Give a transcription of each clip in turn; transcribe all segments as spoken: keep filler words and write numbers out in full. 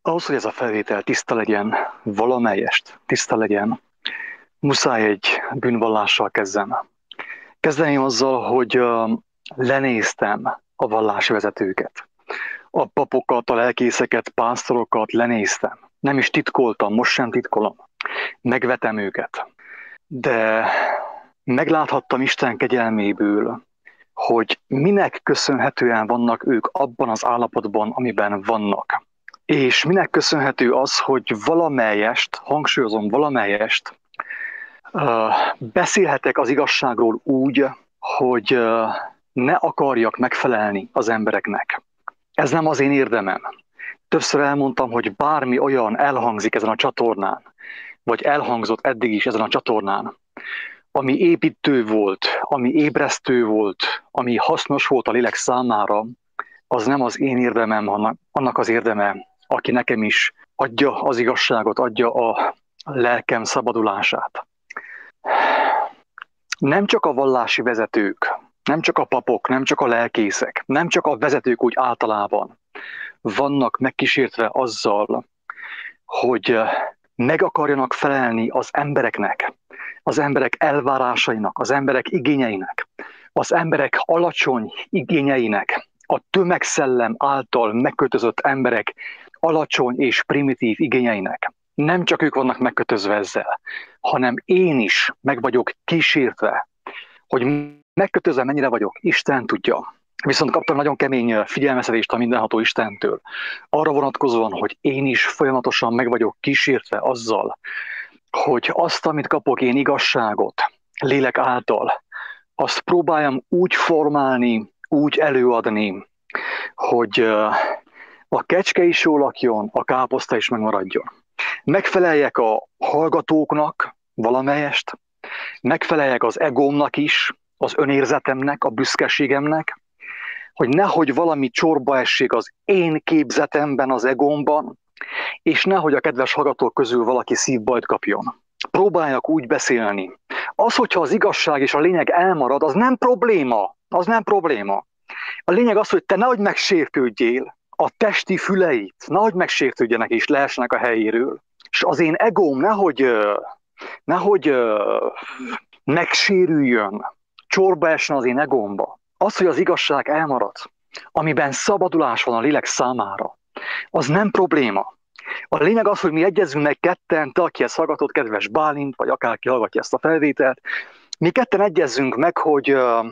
Ahhoz, hogy ez a felvétel tiszta legyen, valamelyest tiszta legyen, muszáj egy bűnvallással kezdem. Kezdeném azzal, hogy uh, lenéztem a vallási vezetőket. A papokat, a lelkészeket, pásztorokat lenéztem. Nem is titkoltam, most sem titkolom. Megvetem őket. De megláthattam Isten kegyelméből, hogy minek köszönhetően vannak ők abban az állapotban, amiben vannak. És minek köszönhető az, hogy valamelyest, hangsúlyozom, valamelyest uh, beszélhetek az igazságról úgy, hogy uh, ne akarjak megfelelni az embereknek. Ez nem az én érdemem. Többször elmondtam, hogy bármi olyan elhangzik ezen a csatornán, vagy elhangzott eddig is ezen a csatornán, ami építő volt, ami ébresztő volt, ami hasznos volt a lélek számára, az nem az én érdemem, hanem annak az érdeme, aki nekem is adja az igazságot, adja a lelkem szabadulását. Nem csak a vallási vezetők, nem csak a papok, nem csak a lelkészek, nem csak a vezetők úgy általában vannak megkísértve azzal, hogy meg akarjanak felelni az embereknek, az emberek elvárásainak, az emberek igényeinek, az emberek alacsony igényeinek, a tömegszellem által megkötözött emberek alacsony és primitív igényeinek. Nem csak ők vannak megkötözve ezzel, hanem én is meg vagyok kísértve, hogy megkötözve mennyire vagyok, Isten tudja. Viszont kaptam nagyon kemény figyelmeztetést a mindenható Istentől. Arra vonatkozóan, hogy én is folyamatosan meg vagyok kísértve azzal, hogy azt, amit kapok én igazságot, lélek által, azt próbáljam úgy formálni, úgy előadni, hogy a kecske is jól lakjon, a káposzta is megmaradjon. Megfeleljek a hallgatóknak valamelyest, megfeleljek az egómnak is, az önérzetemnek, a büszkeségemnek, hogy nehogy valami csorba essék az én képzetemben, az egómban, és nehogy a kedves hallgatók közül valaki szívbajt kapjon. Próbáljak úgy beszélni. Az, hogyha az igazság és a lényeg elmarad, az nem probléma. Az nem probléma. A lényeg az, hogy te nehogy megsértődjél, a testi füleit nehogy megsértődjenek és leesnek a helyéről. És az én egóm nehogy, nehogy megsérüljön, csorba essen az én egómba. Az, hogy az igazság elmarad, amiben szabadulás van a lélek számára, az nem probléma. A lényeg az, hogy mi egyezzünk meg ketten, te, aki ezt hallgatod, kedves Bálint, vagy akárki hallgatja ezt a felvételt, mi ketten egyezzünk meg, hogy uh,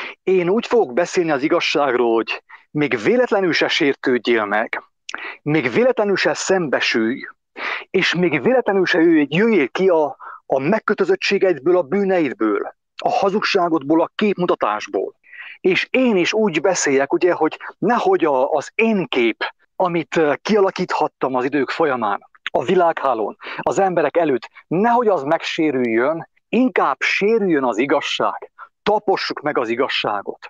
én úgy fogok beszélni az igazságról, hogy még véletlenül se sértődjél meg, még véletlenül se szembesülj, és még véletlenül se jöjjél ki a, a megkötözöttségeidből, a bűneidből, a hazugságodból, a képmutatásból. És én is úgy beszéljek, ugye, hogy nehogy a, az én kép, amit kialakíthattam az idők folyamán, a világhálón, az emberek előtt, nehogy az megsérüljön, inkább sérüljön az igazság, tapossuk meg az igazságot.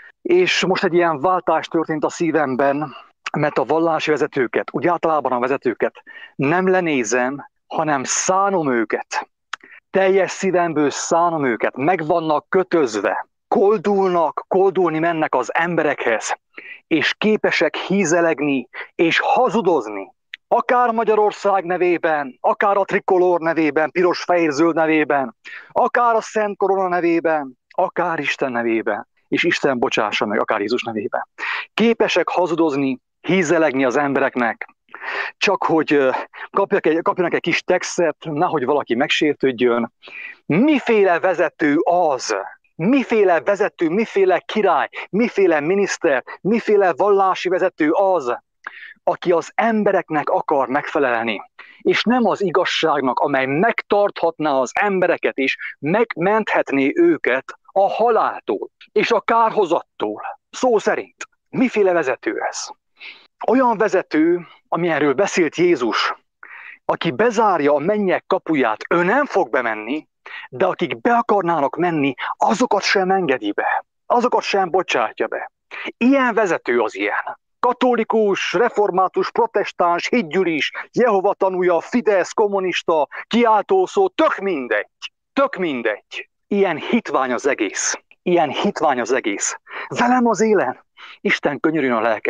És most egy ilyen váltás történt a szívemben, mert a vallási vezetőket, úgy általában a vezetőket nem lenézem, hanem szánom őket. Teljes szívemből szánom őket, meg vannak kötözve, koldulnak, koldulni mennek az emberekhez, és képesek hízelegni és hazudozni. Akár Magyarország nevében, akár a trikolór nevében, piros-fehér-zöld nevében, akár a Szent Korona nevében, akár Isten nevében, és Isten bocsássa meg, akár Jézus nevében. Képesek hazudozni, hízelegni az embereknek, csak hogy kapjak egy, kapjanak egy kis textet, nehogy valaki megsértődjön. Miféle vezető az, miféle vezető, miféle király, miféle miniszter, miféle vallási vezető az, aki az embereknek akar megfelelni, és nem az igazságnak, amely megtarthatná az embereket, és megmenthetné őket a haláltól, és a kárhozattól. Szó szerint. Miféle vezető ez? Olyan vezető, amilyenről beszélt Jézus, aki bezárja a mennyek kapuját, ő nem fog bemenni, de akik be akarnának menni, azokat sem engedi be, azokat sem bocsátja be. Ilyen vezető az ilyen. Katolikus, református, protestáns, hitgyűlis, Jehova tanúja, Fidesz, kommunista, kiáltószó, tök mindegy, tök mindegy. Ilyen hitvány az egész, ilyen hitvány az egész. Velem az élen, Isten könyörüljön a lelkemen.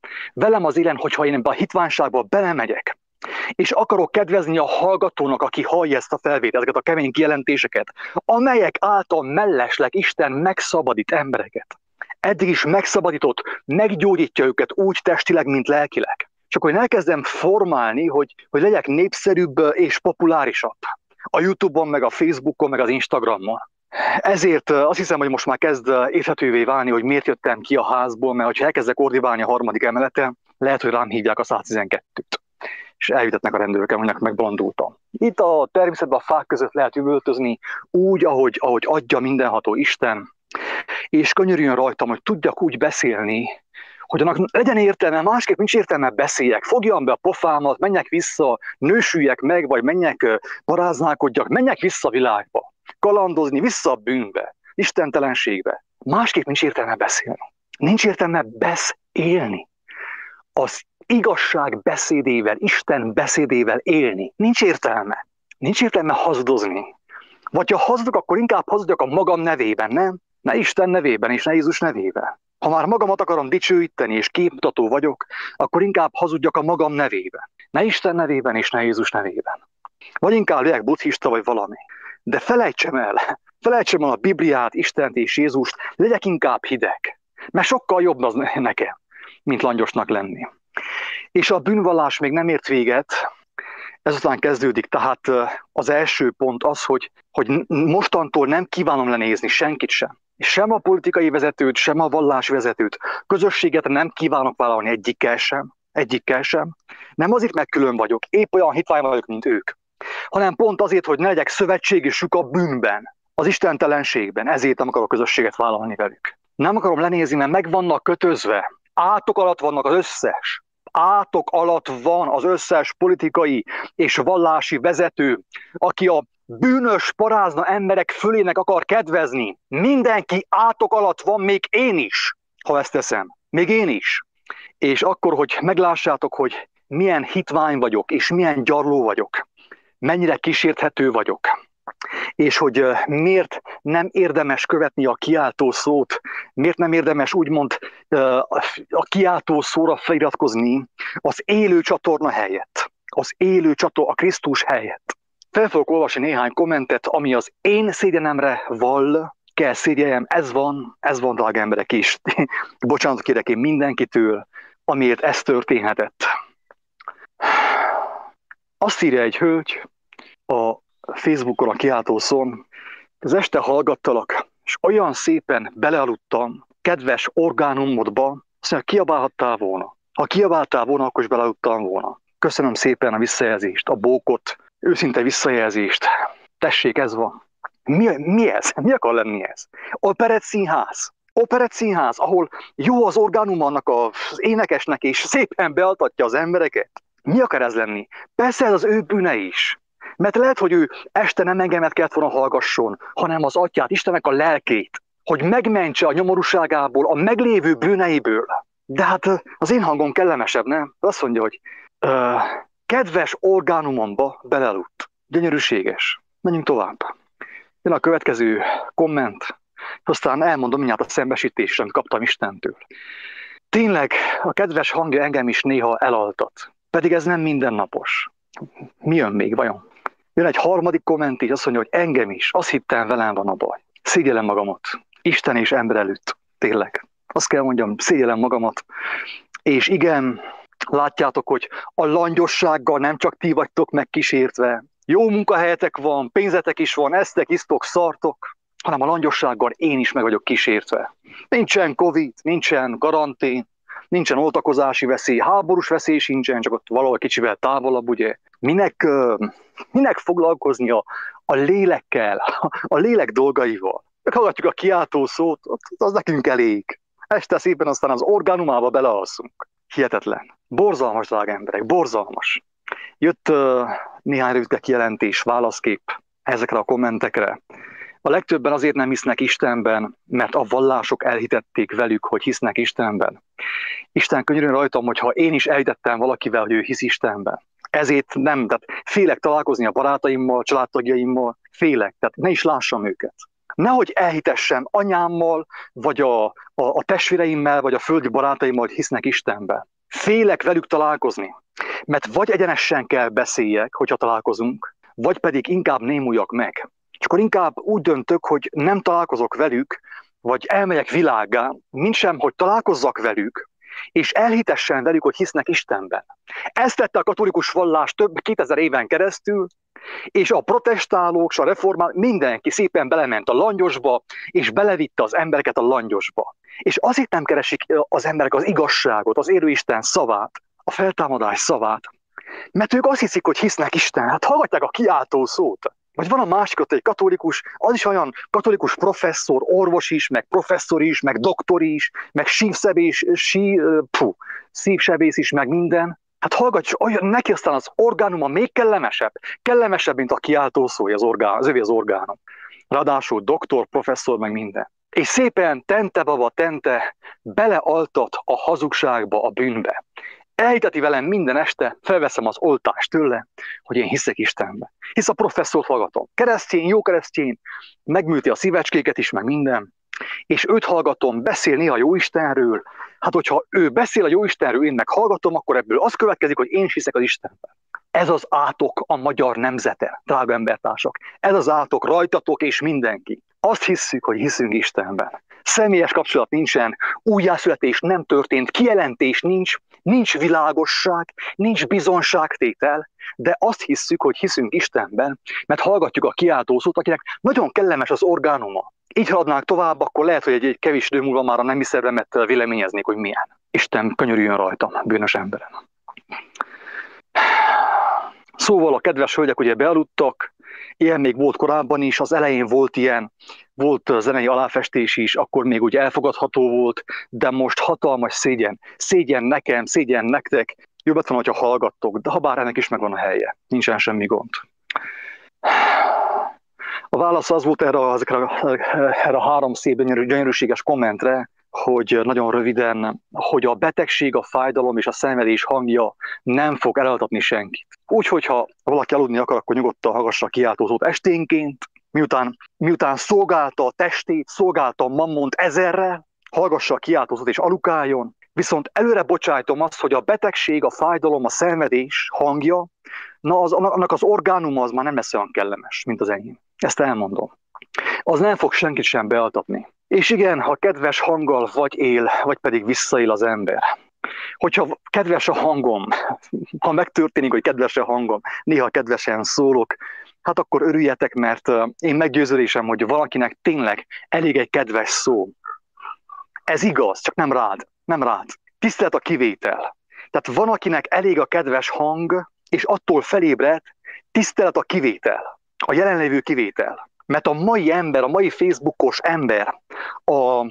Velem az élen, hogyha én ebbe a hitványságba belemegyek, és akarok kedvezni a hallgatónak, aki hallja ezt a felvételt, ezeket a kemény kijelentéseket, amelyek által mellesleg Isten megszabadít embereket. Eddig is megszabadított, meggyógyítja őket úgy testileg, mint lelkileg. Csak hogy elkezdem formálni, hogy, hogy legyek népszerűbb és populárisabb. A YouTube-on, meg a Facebookon, meg az Instagramon. Ezért azt hiszem, hogy most már kezd érthetővé válni, hogy miért jöttem ki a házból, mert ha elkezdek ordibálni a harmadik emeleten, lehet, hogy rám hívják a száztizenkettőt. És eljutatnak a rendőrök, aminek megbolondultam. Itt a természetben a fák között lehet üvöltözni úgy, ahogy, ahogy adja mindenható Isten, és könyörüljön rajtam, hogy tudjak úgy beszélni, hogy annak legyen értelme, másképp nincs értelme beszéljek, fogjam be a pofámat, menjek vissza, nősüljek meg, vagy menjek, paráználkodjak, menjek vissza a világba, kalandozni, vissza a bűnbe, istentelenségbe. Másképp nincs értelme beszélni. Nincs értelme beszélni. Az igazság beszédével, Isten beszédével élni. Nincs értelme. Nincs értelme hazudozni. Vagy ha hazudok, akkor inkább hazudjak a magam nevében, nem? Ne Isten nevében és ne Jézus nevében. Ha már magamat akarom dicsőíteni és képmutató vagyok, akkor inkább hazudjak a magam nevében. Ne Isten nevében és ne Jézus nevében. Vagy inkább legyek buddhista vagy valami. De felejtsem el, felejtsem el a Bibliát, Istent és Jézust, legyek inkább hideg. Mert sokkal jobb az nekem, mint langyosnak lenni. És a bűnvallás még nem ért véget, ezután kezdődik. Tehát az első pont az, hogy, hogy mostantól nem kívánom lenézni senkit sem. Sem a politikai vezetőt, sem a vallási vezetőt. Közösséget nem kívánok vállalni egyikkel sem. Egyikkel sem. Nem azért, mert külön vagyok, épp olyan hitvány vagyok, mint ők. Hanem pont azért, hogy ne legyek szövetségesük a bűnben, az istentelenségben. Ezért nem akarok közösséget vállalni velük. Nem akarom lenézni, mert meg vannak kötözve. Átok alatt vannak az összes. Átok alatt van az összes politikai és vallási vezető, aki a bűnös, parázna emberek fölének akar kedvezni. Mindenki átok alatt van, még én is, ha ezt teszem. Még én is. És akkor, hogy meglássátok, hogy milyen hitvány vagyok, és milyen gyarló vagyok, mennyire kísérthető vagyok, és hogy miért nem érdemes követni a kiáltó szót, miért nem érdemes úgymond a kiáltó szóra feliratkozni az élő csatorna helyett, az élő csatorna, a Krisztus helyett. Fel fogok olvasni néhány kommentet, ami az én szégyenemre vall, kell szégyeljem, ez van, ez van, drága emberek is. Bocsánatot kérek én mindenkitől, amiért ez történhetett. Azt írja egy hölgy a Facebookon, a kiáltó szón, az este hallgattalak, és olyan szépen belealudtam kedves orgánumodba, azt mondja, kiabálhattál volna. Ha kiabáltál volna, akkor is belealudtam volna. Köszönöm szépen a visszajelzést, a bókot, őszinte visszajelzést. Tessék, ez van. Mi, mi ez? Mi akar lenni ez? Operett színház. Operett színház, ahol jó az orgánum annak az énekesnek, és szépen bealtatja az embereket. Mi akar ez lenni? Persze ez az ő bűne is. Mert lehet, hogy ő este nem engemet kellett volna hallgasson, hanem az atyát, Istennek a lelkét, hogy megmentse a nyomorúságából, a meglévő bűneiből. De hát az én hangom kellemesebb, nem? Azt mondja, hogy uh, kedves orgánumomba belealudt. Gyönyörűséges. Menjünk tovább. Jön a következő komment, aztán elmondom mindjárt a szembesítést, amit kaptam Istentől. Tényleg a kedves hangja engem is néha elaltat. Pedig ez nem mindennapos. Mi jön még vajon? Jön egy harmadik komment is, azt mondja, hogy engem is. Azt hittem, velem van a baj. Szégyellem magamat. Isten és ember előtt. Tényleg. Azt kell mondjam, szégyellem magamat. És igen, látjátok, hogy a langyossággal nem csak ti vagytok megkísértve. Jó munkahelyetek van, pénzetek is van, esztek, isztok, szartok, hanem a langyossággal én is meg vagyok kísértve. Nincsen Covid, nincsen karantén, nincsen oltakozási veszély, háborús veszély sincsen, csak ott valahol kicsivel távolabb, ugye. Minek, minek foglalkozni a, a lélekkel, a lélek dolgaival? Meghallgatjuk a kiáltó szót, az nekünk elég. Este szépen aztán az orgánumába belealszunk. Hihetetlen. Borzalmas, drága emberek, borzalmas. Jött uh, néhány rövid kijelentés, válaszkép ezekre a kommentekre. A legtöbben azért nem hisznek Istenben, mert a vallások elhitették velük, hogy hisznek Istenben. Isten könyörüljön rajtam, hogyha én is elhitettem valakivel, hogy ő hisz Istenben. Ezért nem, tehát félek találkozni a barátaimmal, családtagjaimmal, félek, tehát ne is lássam őket. Nehogy elhitessem anyámmal, vagy a, a, a testvéreimmel, vagy a földi barátaimmal, hogy hisznek Istenbe. Félek velük találkozni, mert vagy egyenesen kell beszéljek, hogyha találkozunk, vagy pedig inkább némuljak meg. És akkor inkább úgy döntök, hogy nem találkozok velük, vagy elmegyek világgá, mintsem, hogy találkozzak velük, és elhitessen velük, hogy hisznek Istenben. Ezt tette a katolikus vallás több kétezer éven keresztül, és a protestálók, és a reformálók, mindenki szépen belement a langyosba, és belevitte az embereket a langyosba. És azért nem keresik az emberek az igazságot, az élő Isten szavát, a feltámadás szavát, mert ők azt hiszik, hogy hisznek Isten. Hát hallgatják a kiáltó szót. Vagy van a másik, ott egy katolikus, az is olyan katolikus professzor, orvos is, meg professzor is, meg doktor is, meg sívszebész, sí, puh, szívsebész is, meg minden. Hát hallgatj, olyan, neki aztán az orgánuma még kellemesebb. Kellemesebb, mint a kiáltó szó, az, orgán, az övé az orgánum. Ráadásul doktor, professzor, meg minden. És szépen tente baba, tente, belealtat a hazugságba, a bűnbe. Elhiteti velem minden este, felveszem az oltást tőle, hogy én hiszek Istenbe. Hisz a professzort hallgatom. Keresztény, jó keresztény, megműti a szívecskéket is, meg minden. És őt hallgatom, beszél néha jó Istenről. Hát, hogyha ő beszél a jó Istenről, én meg hallgatom, akkor ebből az következik, hogy én is hiszek az Istenben. Ez az átok a magyar nemzete, drága embertársak. Ez az átok rajtatok és mindenki. Azt hisszük, hogy hiszünk Istenben. Személyes kapcsolat nincsen, újjászületés nem történt, kijelentés nincs, nincs világosság, nincs bizonságtétel, de azt hisszük, hogy hiszünk Istenben, mert hallgatjuk a kiáltószót, akinek nagyon kellemes az orgánuma. Így haladnánk tovább, akkor lehet, hogy egy, egy kevés idő múlva már a nemi szervemet véleményeznék, hogy milyen. Isten könyörüljön rajtam, bűnös emberen. Szóval a kedves hölgyek ugye bealudtak, ilyen még volt korábban is, az elején volt ilyen, volt zenei aláfestés is, akkor még úgy elfogadható volt, de most hatalmas szégyen. Szégyen nekem, szégyen nektek, jobb lett volna, hogyha hallgattok, de ha bár ennek is megvan a helye, nincsen semmi gond. A válasz az volt erre a, erre a három szép gyönyörűséges kommentre, hogy nagyon röviden, hogy a betegség, a fájdalom és a szenvedés hangja nem fog elaltatni senkit. Úgyhogy ha valaki aludni akar, akkor nyugodtan hallgassa a kiáltózót esténként, miután, miután szolgálta a testét, szolgálta a mammont ezerrel, hallgassa a kiáltózót és alukáljon, viszont előre bocsájtom azt, hogy a betegség, a fájdalom, a szenvedés hangja, na az, annak az orgánuma az már nem lesz olyan kellemes, mint az enyém. Ezt elmondom. Az nem fog senkit sem bealtatni. És igen, ha kedves hanggal vagy él, vagy pedig visszaél az ember. Hogyha kedves a hangom, ha megtörténik, hogy kedves a hangom, néha kedvesen szólok, hát akkor örüljetek, mert én meggyőződésem, hogy valakinek tényleg elég egy kedves szó. Ez igaz, csak nem rád, nem rád. Tisztelet a kivétel. Tehát van, akinek elég a kedves hang, és attól felébred, tisztelet a kivétel, a jelenlévő kivétel. Mert a mai ember, a mai Facebookos ember, a,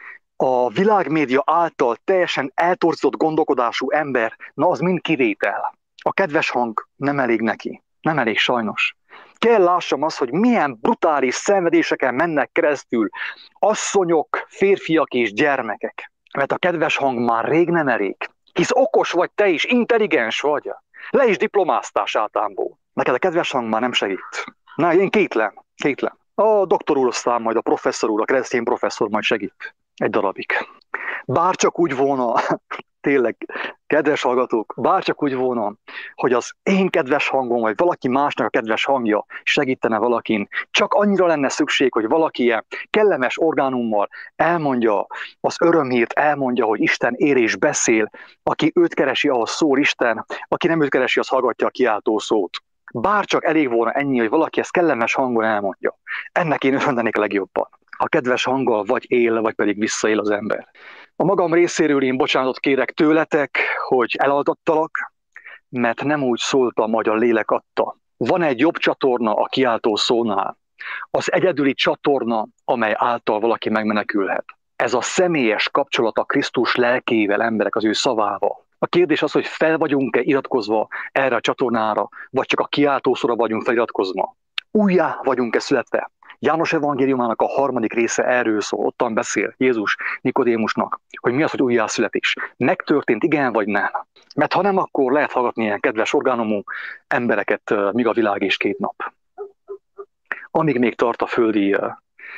a világmédia által teljesen eltorzított gondolkodású ember, na az mind kivétel. A kedves hang nem elég neki. Nem elég sajnos. Kell lássam azt, hogy milyen brutális szenvedéseken mennek keresztül asszonyok, férfiak és gyermekek. Mert a kedves hang már rég nem elég. Hisz okos vagy te is, intelligens vagy. Le is diplomáztál sátámból. Neked a kedves hang már nem segít. Na, én kétlem, kétlem. A doktor úr aztán majd a professzor úr, a keresztény professzor majd segít egy darabig. Bárcsak úgy volna, tényleg, kedves hallgatók, bárcsak úgy volna, hogy az én kedves hangom, vagy valaki másnak a kedves hangja segítene valakin, csak annyira lenne szükség, hogy valaki ilyen kellemes orgánummal elmondja az örömhírt, elmondja, hogy Isten ér és beszél, aki őt keresi, ahhoz szól Isten, aki nem őt keresi, az hallgatja a kiáltó szót. Bárcsak elég volna ennyi, hogy valaki ezt kellemes hangon elmondja. Ennek én örvendenék a legjobban. A kedves hanggal vagy él, vagy pedig visszaél az ember. A magam részéről én bocsánatot kérek tőletek, hogy elaltattalak, mert nem úgy szóltam, hogy a lélek adta. Van egy jobb csatorna a kiáltó szónál. Az egyedüli csatorna, amely által valaki megmenekülhet. Ez a személyes kapcsolat a Krisztus lelkével, emberek, az ő szavával. A kérdés az, hogy fel vagyunk-e iratkozva erre a csatornára, vagy csak a kiáltószóra vagyunk feliratkozva. Újjá vagyunk-e születve? János evangéliumának a harmadik része erről szól, ottan beszél Jézus Nikodémusnak, hogy mi az, hogy újjászületés. Megtörtént, igen vagy nem? Mert ha nem, akkor lehet hallgatni ilyen kedves orgánumú embereket, míg a világ és két nap. Amíg még tart a földi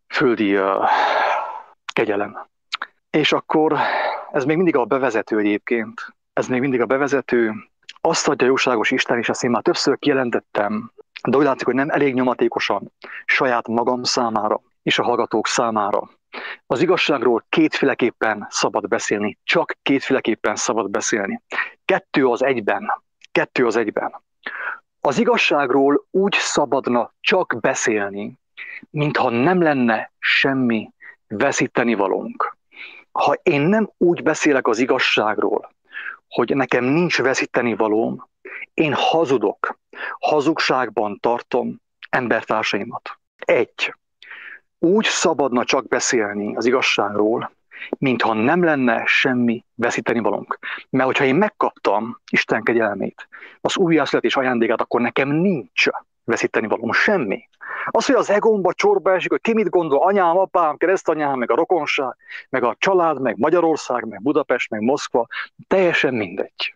földi uh, kegyelem. És akkor ez még mindig a bevezető egyébként. Ez még mindig a bevezető. Azt adja jóságos Isten, és ezt én már többször kijelentettem, de úgy látszik, hogy nem elég nyomatékosan saját magam számára és a hallgatók számára. Az igazságról kétféleképpen szabad beszélni, csak kétféleképpen szabad beszélni. Kettő az egyben. Kettő az egyben. Az igazságról úgy szabadna csak beszélni, mintha nem lenne semmi veszítenivalónk. Ha én nem úgy beszélek az igazságról, hogy nekem nincs veszítenivalóm, én hazudok, hazugságban tartom embertársaimat. Egy. Úgy szabadna csak beszélni az igazságról, mintha nem lenne semmi veszítenivalónk. Mert hogyha én megkaptam Isten kegyelmét, az újjászületés ajándékát, akkor nekem nincs veszítenivalóm, semmi. Az, hogy az egómba csorba esik, hogy ki mit gondol, anyám, apám, keresztanyám, meg a rokonság, meg a család, meg Magyarország, meg Budapest, meg Moszkva, teljesen mindegy.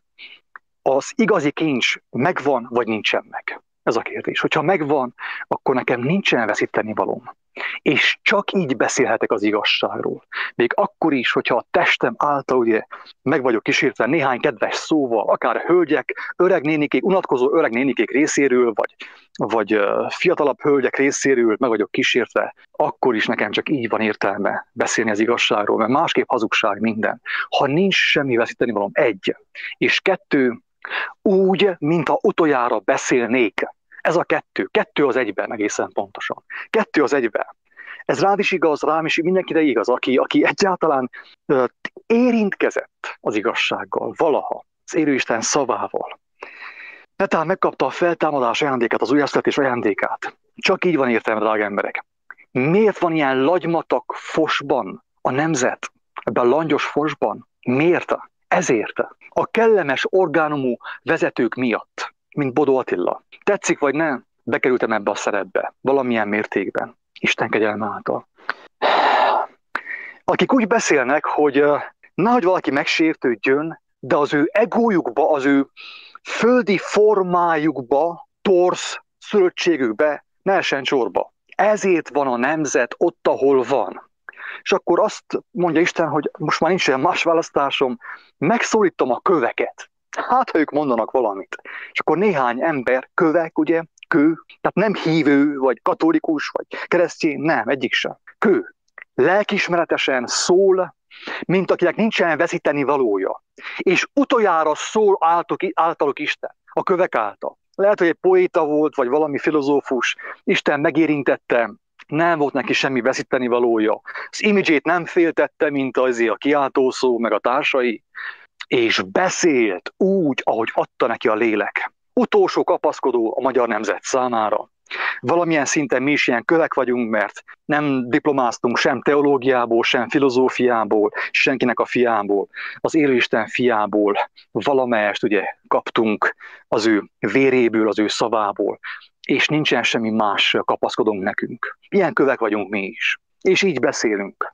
Az igazi kincs megvan, vagy nincsen meg? Ez a kérdés. Hogyha megvan, akkor nekem nincsen veszítenivalóm. És csak így beszélhetek az igazságról. Még akkor is, hogyha a testem által ugye meg vagyok kísértve néhány kedves szóval, akár hölgyek, öreg nénikék, unatkozó öreg nénikék részéről, vagy, vagy uh, fiatalabb hölgyek részéről meg vagyok kísértve, akkor is nekem csak így van értelme beszélni az igazságról, mert másképp hazugság minden. Ha nincs semmi veszítenivalóm, egy. És kettő, úgy, mintha utoljára beszélnék. Ez a kettő. Kettő az egyben egészen pontosan. Kettő az egyben. Ez rád is igaz, rám is mindenkire igaz, aki, aki egyáltalán uh, érintkezett az igazsággal, valaha, az élőisten szavával. Netán megkapta a feltámadás ajándékát, az újjászületés ajándékát. Csak így van értelme, drága emberek. Miért van ilyen lagymatag fosban a nemzet, ebben a langyos fosban? Miért? Ezért. A kellemes orgánumú vezetők miatt, mint Bodó Attila. Tetszik vagy nem? Bekerültem ebbe a szerepbe, valamilyen mértékben, Isten kegyelme által. Akik úgy beszélnek, hogy nehogy valaki megsértődjön, de az ő egójukba, az ő földi formájukba, torz szülöttségükbe ne essen csorba. Ezért van a nemzet ott, ahol van. És akkor azt mondja Isten, hogy most már nincs olyan más választásom, megszólítom a köveket. Hát, ha ők mondanak valamit. És akkor néhány ember, kövek, ugye, kő, tehát nem hívő, vagy katolikus, vagy keresztény, nem, egyik sem. Kő. Lelkiismeretesen szól, mint akinek nincsen veszíteni valója. És utoljára szól általuk Isten, a kövek által. Lehet, hogy egy poéta volt, vagy valami filozófus, Isten megérintette, nem volt neki semmi veszíteni valója. Az imidzsét nem féltette, mint azért a kiáltószó, meg a társai, és beszélt úgy, ahogy adta neki a lélek. Utolsó kapaszkodó a magyar nemzet számára. Valamilyen szinten mi is ilyen kövek vagyunk, mert nem diplomáztunk sem teológiából, sem filozófiából, senkinek a fiából. Az élőisten fiából valamelyest ugye kaptunk az ő véréből, az ő szavából, és nincsen semmi más kapaszkodónk nekünk. Ilyen kövek vagyunk mi is. És így beszélünk.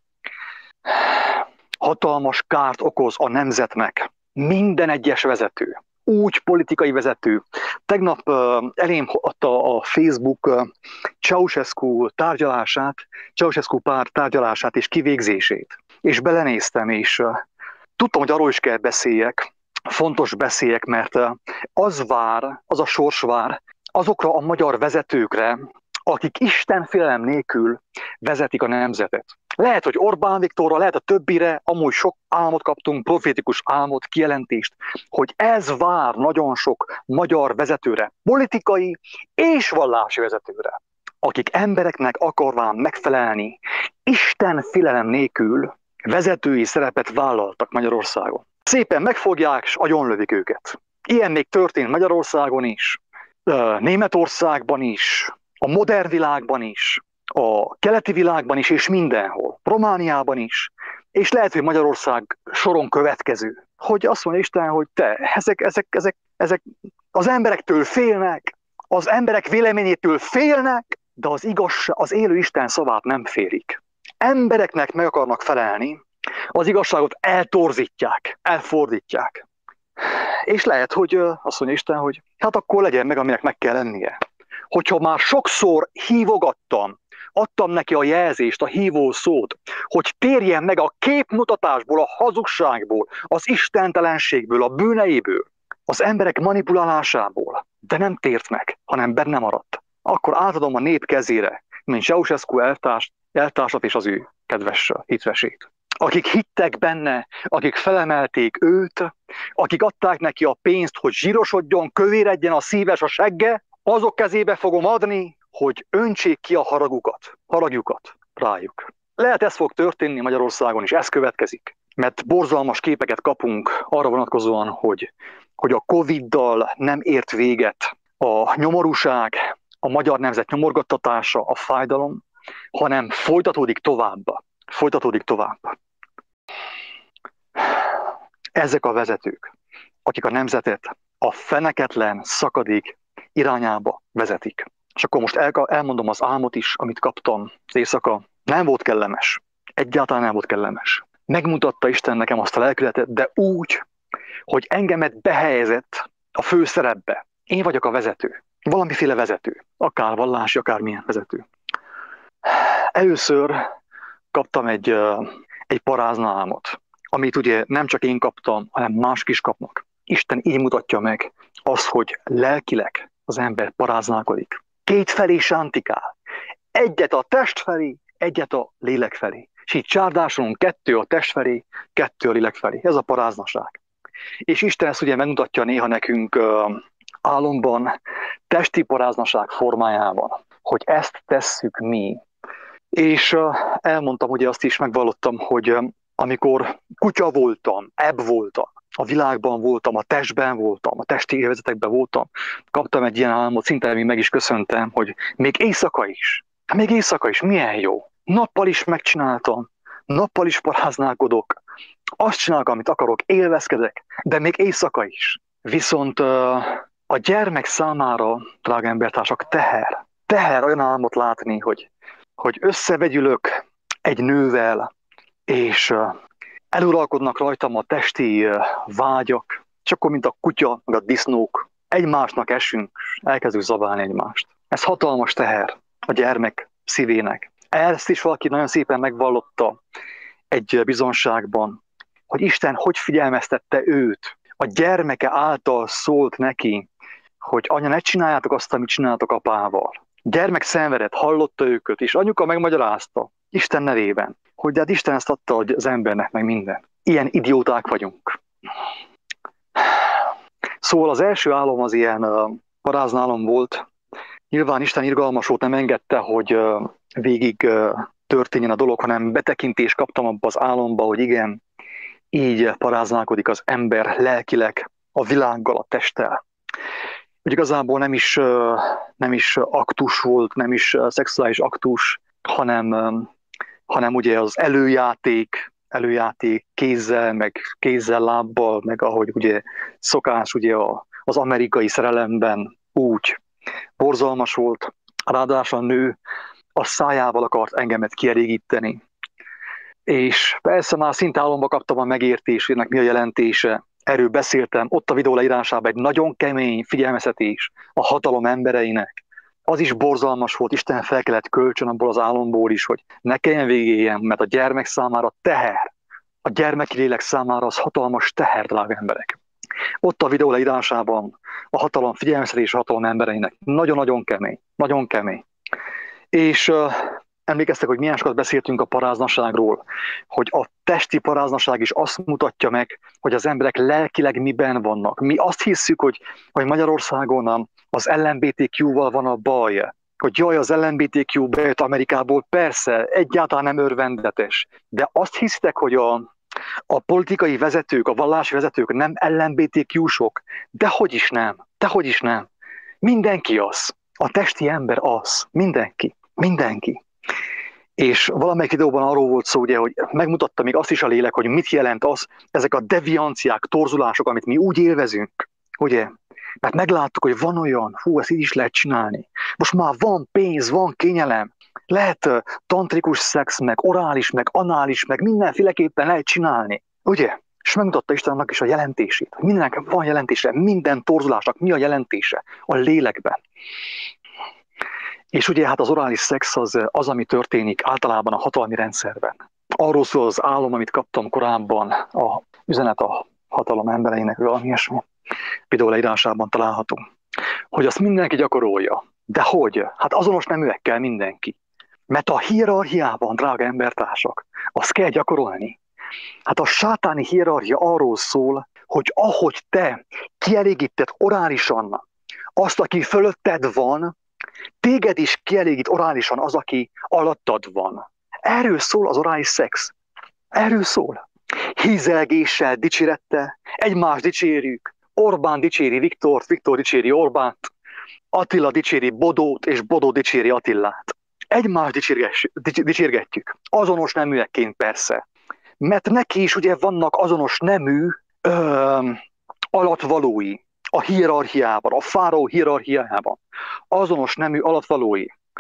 Hatalmas kárt okoz a nemzetnek minden egyes vezető. Úgy politikai vezető. Tegnap uh, elém adta a Facebook uh, Ceausescu tárgyalását, Ceausescu pár tárgyalását és kivégzését. És belenéztem, és uh, tudtam, hogy arról is kell beszéljek, fontos beszéljek, mert uh, az vár, az a sors vár azokra a magyar vezetőkre, akik Isten félelem nélkül vezetik a nemzetet. Lehet, hogy Orbán Viktorra, lehet a többire, amúgy sok álmot kaptunk, profétikus álmot, kijelentést, hogy ez vár nagyon sok magyar vezetőre, politikai és vallási vezetőre, akik embereknek akarván megfelelni, Isten félelem nélkül vezetői szerepet vállaltak Magyarországon. Szépen megfogják, és agyonlövik őket. Ilyen még történt Magyarországon is, Németországban is, a modern világban is, a keleti világban is, és mindenhol. Romániában is. És lehet, hogy Magyarország soron következő. Hogy azt mondja Isten, hogy te, ezek, ezek, ezek, ezek az emberektől félnek, az emberek véleményétől félnek, de az igazság, az élő Isten szavát nem félik. Embereknek meg akarnak felelni, az igazságot eltorzítják, elfordítják. És lehet, hogy azt mondja Isten, hogy hát akkor legyen meg, aminek meg kell lennie. Hogyha már sokszor hívogattam, adtam neki a jelzést, a hívó szót, hogy térjen meg a képmutatásból, a hazugságból, az istentelenségből, a bűneiből, az emberek manipulálásából, de nem tért meg, hanem benne maradt. Akkor átadom a nép kezére, mint Ceausescu eltárs, eltársat és az ő kedves hitvesét. Akik hittek benne, akik felemelték őt, akik adták neki a pénzt, hogy zsírosodjon, kövéredjen a szíves a segge, azok kezébe fogom adni, hogy öntsék ki a haragukat, haragjukat rájuk. Lehet ez fog történni Magyarországon is, ez következik, mert borzalmas képeket kapunk arra vonatkozóan, hogy, hogy a Coviddal nem ért véget a nyomorúság, a magyar nemzet nyomorgattatása, a fájdalom, hanem folytatódik tovább. Folytatódik tovább. Ezek a vezetők, akik a nemzetet a feneketlen szakadék irányába vezetik. És akkor most el, elmondom az álmot is, amit kaptam az éjszaka. Nem volt kellemes. Egyáltalán nem volt kellemes. Megmutatta Isten nekem azt a lelkületet, de úgy, hogy engemet behelyezett a főszerepbe. Én vagyok a vezető. Valamiféle vezető. Akár vallási, akár milyen vezető. Először kaptam egy, egy parázna álmot, amit ugye nem csak én kaptam, hanem mások is kapnak. Isten így mutatja meg azt, hogy lelkileg az ember paráználkodik. Két felé sántikál. Egyet a test felé, egyet a lélek felé. És így csárdásolunk kettő a test felé, kettő a lélek felé. Ez a paráznaság. És Isten ezt ugye megmutatja néha nekünk uh, álomban, testi paráznaság formájában, hogy ezt tesszük mi. És uh, elmondtam, ugye azt is megvallottam, hogy uh, amikor kutya voltam, ebb voltam, a világban voltam, a testben voltam, a testi élvezetekben voltam, kaptam egy ilyen álmot, szinte még meg is köszöntem, hogy még éjszaka is, még éjszaka is, milyen jó. Nappal is megcsináltam, nappal is paráználkodok, azt csinálok, amit akarok, élvezkedek, de még éjszaka is. Viszont uh, a gyermek számára, drága embertársak, teher. Teher olyan álmot látni, hogy, hogy összevegyülök egy nővel, és uh, eluralkodnak rajtam a testi uh, vágyak, és akkor, mint a kutya, meg a disznók, egymásnak esünk, elkezdünk zabálni egymást. Ez hatalmas teher a gyermek szívének. Ezt is valaki nagyon szépen megvallotta egy bizonságban, hogy Isten hogy figyelmeztette őt. A gyermeke által szólt neki, hogy anya, ne csináljátok azt, amit csináltok apával. Gyermek szenvedett, hallotta őket, és anyuka megmagyarázta Isten nevében, hogy de hát Isten ezt adta az embernek meg minden. Ilyen idióták vagyunk. Szóval az első álom az ilyen uh, paráználom volt. Nyilván Isten irgalmas volt, nem engedte, hogy uh, végig uh, történjen a dolog, hanem betekintést kaptam abba az álomba, hogy igen, így paráználkodik az ember lelkileg a világgal, a testtel. Hogy igazából nem is, uh, nem is aktus volt, nem is uh, szexuális aktus, hanem, um, hanem ugye az előjáték, előjáték kézzel, meg kézzel, lábbal, meg ahogy ugye szokás ugye a, az amerikai szerelemben úgy borzalmas volt. Ráadásul a nő a szájával akart engemet kielégíteni. És persze már szinte álomba kaptam a megértésének mi a jelentése. Erről beszéltem, ott a videó leírásában egy nagyon kemény figyelmeztetés a hatalom embereinek. Az is borzalmas volt, Isten fel kellett kölcsön abból az álomból is, hogy ne kelljen végéljen, mert a gyermek számára teher. A gyermeki lélek számára az hatalmas teher, drága emberek. Ott a videó leírásában a hatalom figyelmeztetés a hatalom embereinek. Nagyon-nagyon kemény, nagyon kemény. És uh, emlékeztek, hogy milyen sokat beszéltünk a paráznaságról, hogy a testi paráznaság is azt mutatja meg, hogy az emberek lelkileg miben vannak. Mi azt hiszük, hogy, hogy Magyarországon az el em bé té kú-val van a baj, hogy jaj, az el em bé té kú bejött Amerikából, persze, egyáltalán nem örvendetes. De azt hiszitek, hogy a, a politikai vezetők, a vallási vezetők nem el em bé té kú-sok? Dehogy is nem, dehogy is nem. Mindenki az. A testi ember az. Mindenki. Mindenki. És valamelyik videóban arról volt szó, ugye, hogy megmutatta még azt is a lélek, hogy mit jelent az, ezek a devianciák, torzulások, amit mi úgy élvezünk, ugye? Mert megláttuk, hogy van olyan, hú, ezt így is lehet csinálni. Most már van pénz, van kényelem, lehet uh, tantrikus szex, meg orális, meg anális, meg mindenféleképpen lehet csinálni, ugye? És megmutatta Istennek is a jelentését, hogy mindennek van jelentése, minden torzulásnak mi a jelentése a lélekben. És ugye hát az orális szex az, az, ami történik általában a hatalmi rendszerben. Arról szól az álom, amit kaptam korábban, a üzenet a hatalom embereinek, valami ilyesmi videó leírásában található, hogy azt mindenki gyakorolja. De hogy? Hát azonos neműekkel mindenki. Mert a hierarchiában, drága embertársak, azt kell gyakorolni. Hát a sátáni hierarchia arról szól, hogy ahogy te kielégíted orálisan azt, aki fölötted van, téged is kielégít orálisan az, aki alattad van. Erről szól az orális szex. Erről szól. Hízelgéssel, dicsérettel, egymást dicsérjük. Orbán dicséri Viktort, Viktor dicséri Orbánt, Attila dicséri Bodót, és Bodó dicséri Attilát. Egymást dicsérgetjük. Azonos neműekként persze. Mert neki is ugye vannak azonos nemű ö, alatvalói a hierarchiában, a fáraó hierarchiájában. Azonos nemű alatvalói,